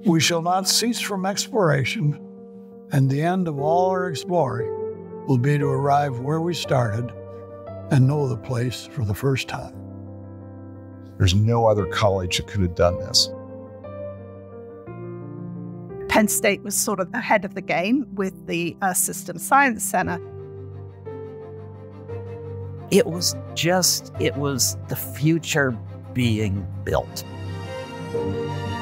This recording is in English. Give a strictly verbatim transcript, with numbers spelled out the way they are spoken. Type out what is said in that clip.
We shall not cease from exploration, and the end of all our exploring will be to arrive where we started and know the place for the first time. There's no other college that could have done this. Penn State was sort of ahead of the game with the uh, System Science Center. It was just, it was the future being built.